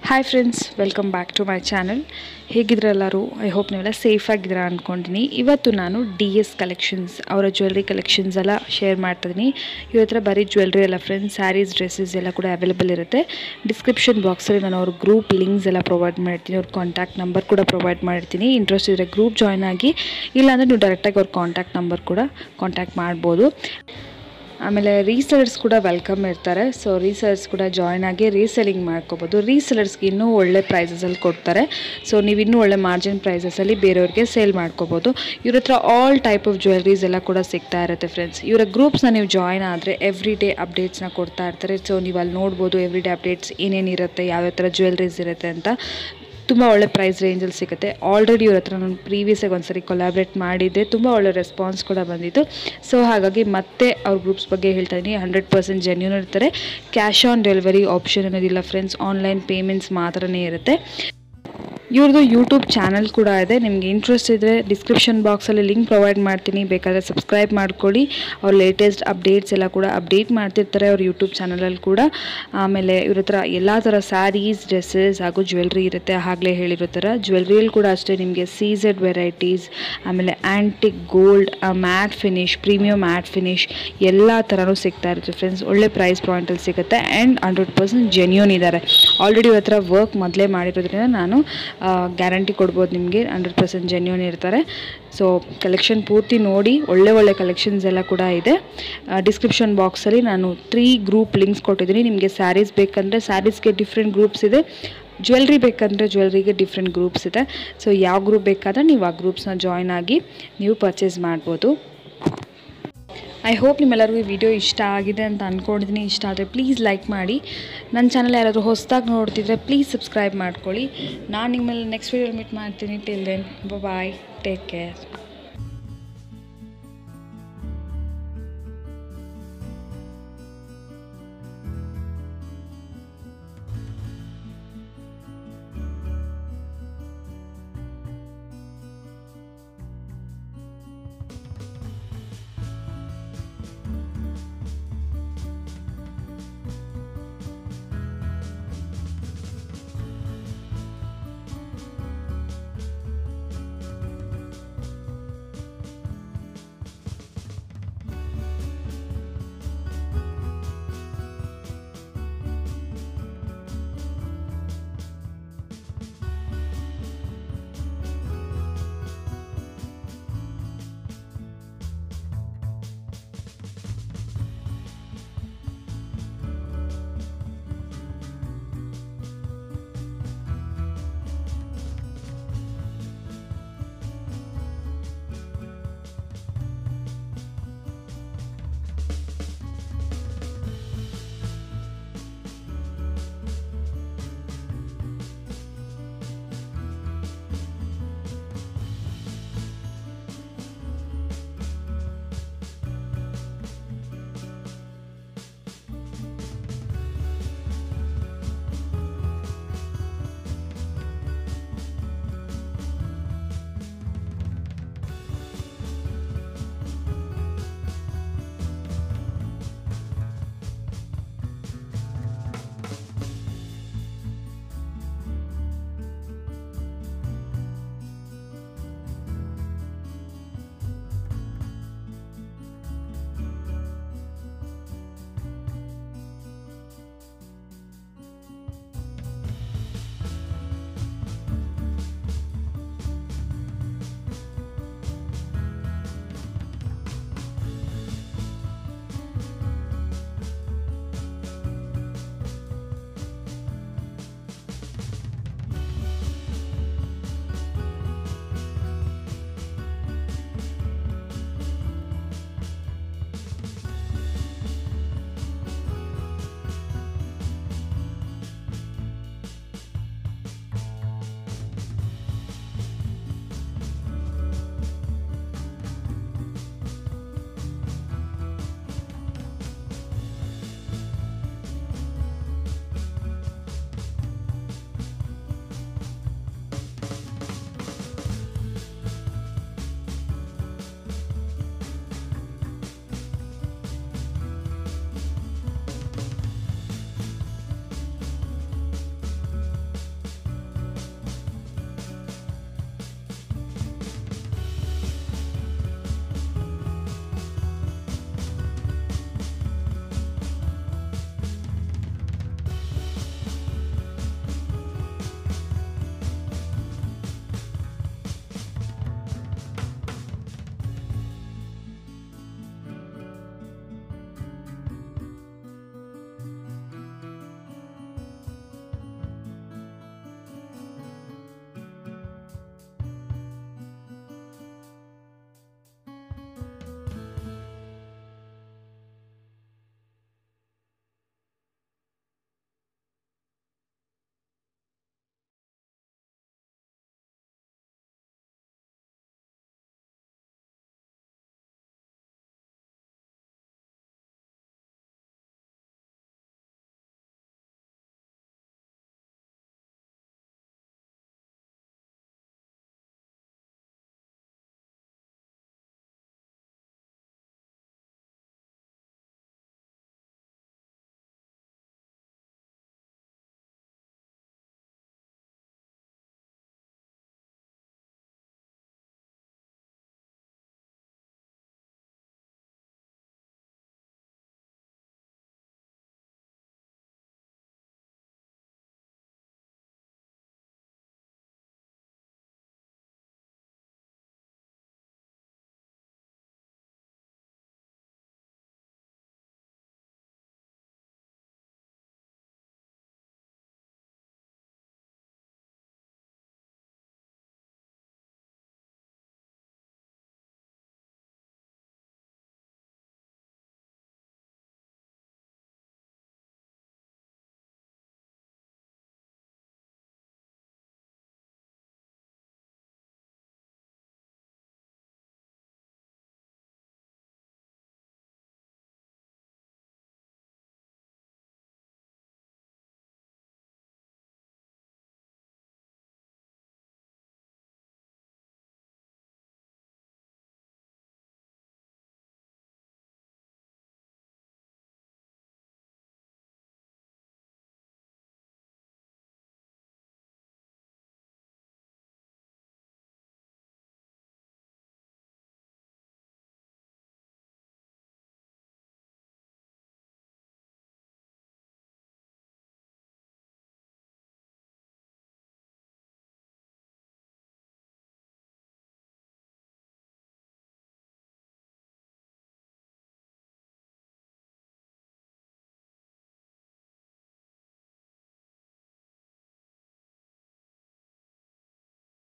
Hi friends, welcome back to my channel. ಹೇಗಿದ್ರೆ ಎಲ್ಲರೂ? I hope ನೀವೆಲ್ಲ ಸೇಫ್ ಆಗಿದ್ದೀರಾ ಅಂದ್ಕೊಂಡಿನಿ. ಇವತ್ತು ನಾನು DS ಕಲೆಕ್ಷನ್ಸ್ ಅವರ ಜ್ಯುವೆಲ್ರಿ ಕಲೆಕ್ಷನ್ಸ್ ಎಲ್ಲ ಶೇರ್ ಮಾಡ್ತಿದ್ದೀನಿ. ಇವ್ರ ಹತ್ರ ಬರೀ ಜ್ಯುವೆಲ್ರಿ ಎಲ್ಲ ಫ್ರೆಂಡ್ಸ್, ಸ್ಯಾರೀಸ್, ಡ್ರೆಸ್ಸಸ್ ಎಲ್ಲ ಕೂಡ ಅವೈಲೇಬಲ್ ಇರುತ್ತೆ. ಡಿಸ್ಕ್ರಿಪ್ಷನ್ ಬಾಕ್ಸಲ್ಲಿ ನಾನು ಅವ್ರ ಗ್ರೂಪ್ ಲಿಂಕ್ಸ್ ಎಲ್ಲ ಪ್ರೊವೈಡ್ ಮಾಡ್ತೀನಿ, ಅವ್ರ ಕಾಂಟ್ಯಾಕ್ಟ್ ನಂಬರ್ ಕೂಡ ಪ್ರೊವೈಡ್ ಮಾಡ್ತೀನಿ. ಇಂಟ್ರೆಸ್ಟ್ ಇದ್ದರೆ ಗ್ರೂಪ್ ಜಾಯ್ನ್ ಆಗಿ, ಇಲ್ಲಾಂದರೆ ನೀವು ಡೈರೆಕ್ಟಾಗಿ ಅವ್ರ ಕಾಂಟ್ಯಾಕ್ಟ್ ನಂಬರ್ ಕೂಡ ಕಾಂಟ್ಯಾಕ್ಟ್ ಮಾಡ್ಬೋದು. ಆಮೇಲೆ ರೀಸೆಲರ್ಸ್ ಕೂಡ ವೆಲ್ಕಮ್ ಇರ್ತಾರೆ. ಸೊ ರೀಸೆಲರ್ಸ್ ಕೂಡ ಜಾಯ್ನ್ ಆಗಿ ರೀಸೆಲಿಂಗ್ ಮಾಡ್ಕೋಬೋದು. ರೀಸೆಲರ್ಸ್ಗೆ ಇನ್ನೂ ಒಳ್ಳೆ ಪ್ರೈಸಸಲ್ಲಿ ಕೊಡ್ತಾರೆ. ಸೊ ನೀವು ಇನ್ನೂ ಒಳ್ಳೆ ಮಾರ್ಜಿನ್ ಪ್ರೈಸಸಲ್ಲಿ ಬೇರೆಯವ್ರಿಗೆ ಸೇಲ್ ಮಾಡ್ಕೋಬೋದು. ಇವ್ರ ಹತ್ರ ಆಲ್ ಟೈಪ್ ಆಫ್ ಜ್ಯುವೆಲ್ರೀಸ್ ಎಲ್ಲ ಕೂಡ ಸಿಗ್ತಾ ಇರುತ್ತೆ ಫ್ರೆಂಡ್ಸ್. ಇವರ ಗ್ರೂಪ್ಸ್ನ ನೀವು ಜಾಯ್ನ್ ಆದರೆ ಎವ್ರಿ ಡೇ ಅಪ್ಡೇಟ್ಸ್ನ ಕೊಡ್ತಾ ಇರ್ತಾರೆ. ಸೊ ನೀವು ಅಲ್ಲಿ ನೋಡ್ಬೋದು ಎವ್ರಿ ಡೇ ಅಪ್ಡೇಟ್ಸ್ ಏನೇನಿರುತ್ತೆ, ಯಾವ್ಯಾವ ಥರ ಜ್ಯುವೆಲ್ರೀಸ್ ಇರುತ್ತೆ ಅಂತ. ತುಂಬ ಒಳ್ಳೆ ಪ್ರೈಸ್ ರೇಂಜಲ್ಲಿ ಸಿಗುತ್ತೆ. ಆಲ್ರೆಡಿ ಇವ್ರ ಹತ್ರ ನಾನು ಪ್ರೀವಿಯಸ್ಸಾಗಿ ಒಂದ್ಸರಿ ಕೊಲಾಬ್ರೇಟ್ ಮಾಡಿದ್ದೆ, ತುಂಬ ಒಳ್ಳೆ ರೆಸ್ಪಾನ್ಸ್ ಕೂಡ ಬಂದಿತ್ತು. ಸೊ ಹಾಗಾಗಿ ಮತ್ತೆ ಅವ್ರ ಗ್ರೂಪ್ಸ್ ಬಗ್ಗೆ ಹೇಳ್ತಾ ಇದ್ದೀನಿ. 100% ಜೆನ್ಯೂನ್ ಇರ್ತಾರೆ. ಕ್ಯಾಶ್ ಆನ್ ಡೆಲಿವರಿ ಆಪ್ಷನ್ ಅನ್ನೋದಿಲ್ಲ ಫ್ರೆಂಡ್ಸ್, ಆನ್ಲೈನ್ ಪೇಮೆಂಟ್ಸ್ ಮಾತ್ರನೇ ಇರುತ್ತೆ. ಇವ್ರದ್ದು ಯೂಟ್ಯೂಬ್ ಚಾನಲ್ ಕೂಡ ಇದೆ. ನಿಮಗೆ ಇಂಟ್ರೆಸ್ಟ್ ಇದ್ದರೆ ಡಿಸ್ಕ್ರಿಪ್ಷನ್ ಬಾಕ್ಸಲ್ಲಿ ಲಿಂಕ್ ಪ್ರೊವೈಡ್ ಮಾಡ್ತೀನಿ, ಬೇಕಾದರೆ ಸಬ್ಸ್ಕ್ರೈಬ್ ಮಾಡ್ಕೊಳ್ಳಿ. ಅವ್ರ ಲೇಟೆಸ್ಟ್ ಅಪ್ಡೇಟ್ಸ್ ಎಲ್ಲ ಕೂಡ ಅಪ್ಡೇಟ್ ಮಾಡ್ತಿರ್ತಾರೆ ಅವ್ರ ಯೂಟ್ಯೂಬ್ ಚಾನಲಲ್ಲಿ ಕೂಡ. ಆಮೇಲೆ ಇವ್ರ ಹತ್ರ ಎಲ್ಲ ಥರ ಸ್ಯಾರೀಸ್, ಡ್ರೆಸ್ಸಸ್ ಹಾಗೂ ಜ್ಯುವೆಲ್ರಿ ಇರುತ್ತೆ. ಆಗಲೇ ಹೇಳಿರೋ ಥರ ಜ್ಯುವೆಲ್ರಿಯಲ್ಲಿ ಕೂಡ ಅಷ್ಟೇ ನಿಮಗೆ CZ ವೆರೈಟೀಸ್, ಆಮೇಲೆ antique gold, matte finish, premium matte finish ಎಲ್ಲ ಥರನೂ ಸಿಗ್ತಾ ಇರುತ್ತೆ ಫ್ರೆಂಡ್ಸ್. ಒಳ್ಳೆ ಪ್ರೈಸ್ ಪಾಯಿಂಟಲ್ಲಿ ಸಿಗುತ್ತೆ ಆ್ಯಂಡ್ 100% ಜೆನ್ಯೂನ್ ಇದ್ದಾರೆ. ಆಲ್ರೆಡಿ ಇವ್ರ ಹತ್ರ ವರ್ಕ್ ಮೊದಲೇ ಮಾಡಿರೋದ್ರಿಂದ ನಾನು ಗ್ಯಾರಂಟಿ ಕೊಡ್ಬೋದು ನಿಮಗೆ, 100% ಜೆನ್ಯೂನ್ ಇರ್ತಾರೆ. ಸೊ ಕಲೆಕ್ಷನ್ ಪೂರ್ತಿ ನೋಡಿ, ಒಳ್ಳೆ ಕಲೆಕ್ಷನ್ಸ್ ಎಲ್ಲ ಕೂಡ ಇದೆ. ಡಿಸ್ಕ್ರಿಪ್ಷನ್ ಬಾಕ್ಸಲ್ಲಿ ನಾನು 3 ಗ್ರೂಪ್ ಲಿಂಕ್ಸ್ ಕೊಟ್ಟಿದ್ದೀನಿ. ನಿಮಗೆ ಸ್ಯಾರೀಸ್ ಬೇಕಂದರೆ ಸ್ಯಾರೀಸ್ಗೆ ಡಿಫ್ರೆಂಟ್ ಗ್ರೂಪ್ಸ್ ಇದೆ, ಜ್ಯುವೆಲ್ರಿ ಬೇಕಂದರೆ ಜ್ಯುವೆಲ್ರಿಗೆ ಡಿಫ್ರೆಂಟ್ ಗ್ರೂಪ್ಸ್ ಇದೆ. ಸೊ ಯಾವ ಗ್ರೂಪ್ ಬೇಕಾದರೆ ನೀವು ಆ ಗ್ರೂಪ್ಸ್ನ ಜಾಯ್ನ್ ಆಗಿ ನೀವು ಪರ್ಚೇಸ್ ಮಾಡ್ಬೋದು. ಐ ಹೋಪ್ ನಿಮ್ಮೆಲ್ಲರಿಗೂ ಈ ವಿಡಿಯೋ ಇಷ್ಟ ಆಗಿದೆ ಅಂತ ಅಂದ್ಕೊಂಡಿದ್ದೀನಿ. ಇಷ್ಟ ಆದರೆ ಪ್ಲೀಸ್ ಲೈಕ್ ಮಾಡಿ. ನನ್ನ ಚಾನಲ್ ಯಾರಾದರೂ ಹೊಸದಾಗಿ ನೋಡ್ತಿದ್ರೆ ಪ್ಲೀಸ್ ಸಬ್ಸ್ಕ್ರೈಬ್ ಮಾಡ್ಕೊಳ್ಳಿ. ನಾನು ನಿಮ್ಮಲ್ಲಿ ನೆಕ್ಸ್ಟ್ ವಿಡಿಯೋ ಮೀಟ್ ಮಾಡ್ತೀನಿ. Till then bye, take care.